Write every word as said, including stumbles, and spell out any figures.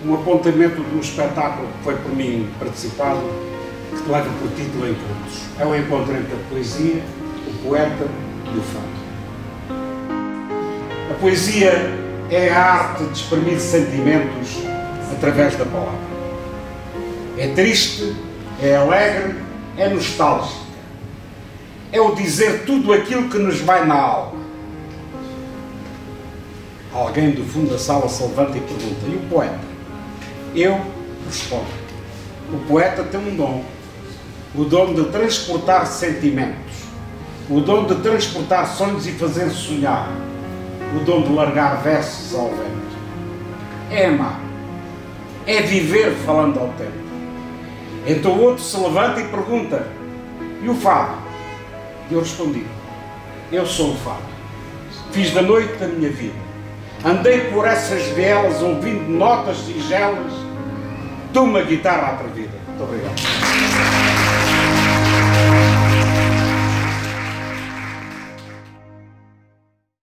um apontamento de um espetáculo que foi por mim participado, que leva por título Encontros. É o encontro entre a poesia, o poeta e o fado. A poesia é a arte de exprimir sentimentos através da palavra. É triste, é alegre, é nostálgica. É o dizer tudo aquilo que nos vai na alma. Alguém do fundo da sala se levanta e pergunta: e o poeta? Eu respondo: o poeta tem um dom. O dom de transportar sentimentos. O dom de transportar sonhos e fazer sonhar. O dom de largar versos ao vento. É amar. É viver falando ao tempo. Então o outro se levanta e pergunta: e o fado? E eu respondi: eu sou o fado. Fiz da noite a minha vida. Andei por essas vielas ouvindo notas singelas de uma guitarra atrevida. Muito obrigado.